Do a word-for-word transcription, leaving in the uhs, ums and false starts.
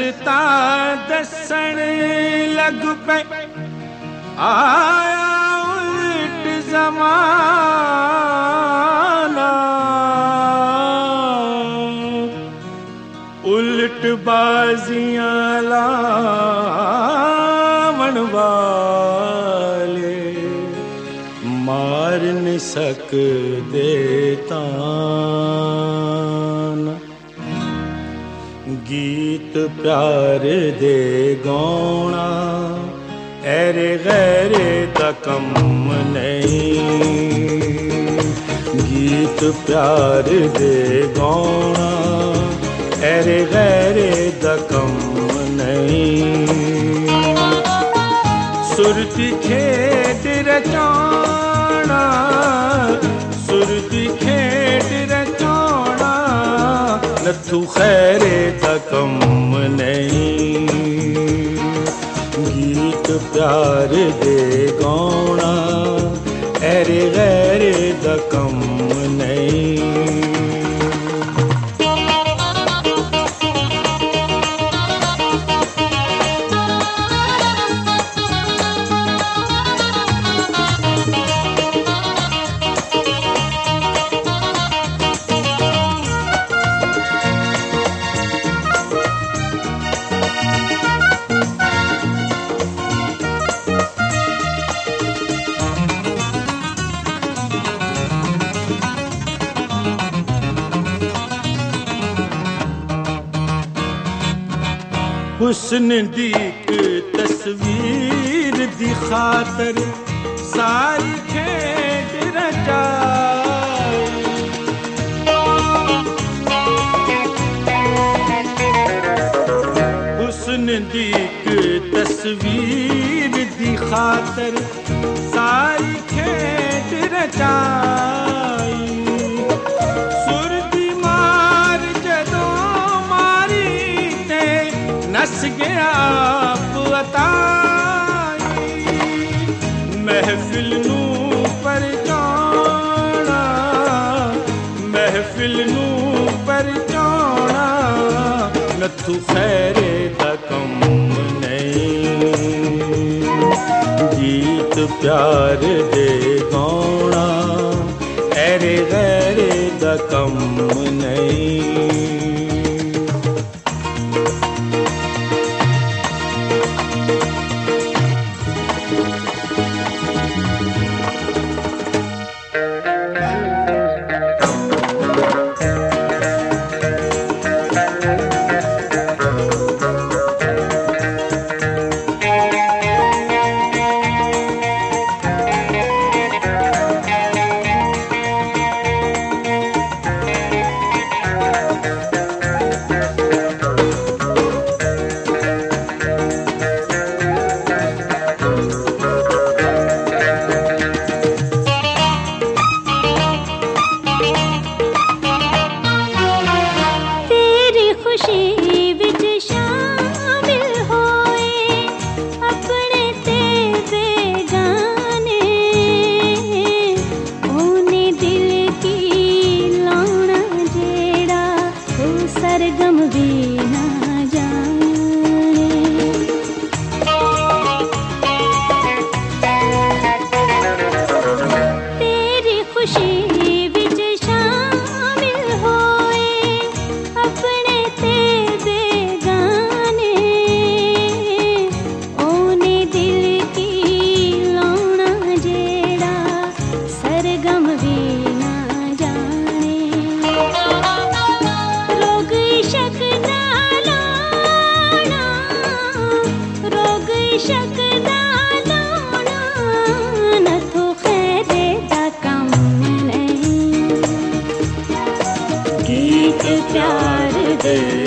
रस्ता दसण लग पे आया उल्ट ज़माना, उल्ट बाजियां लावण वाले मार न सकदे तान। गीत प्यार दे गौना ऐरे गैरे दा कम नहीं, गीत प्यार दे गौना ऐरे गैरे दा कम नहीं। सुरती खेड रचाना, सुरती खेड रचाना नथु खैरे दा कम नहीं। गीत प्यार दे गौना ऐरे गैरे दा कम नहीं। हुस्न दी एक तस्वीर दी खातर सारी खेड रचाई। हुस्न दी एक तस्वीर दी खातर सारी खेड रचाई। नस गया बताई महफिल नू परचाना, महफिल नू परचाना नथु खैरे दा कम नहीं। गीत प्यार दे गौना ऐरे गैरे दा कम नहीं। प्यार दे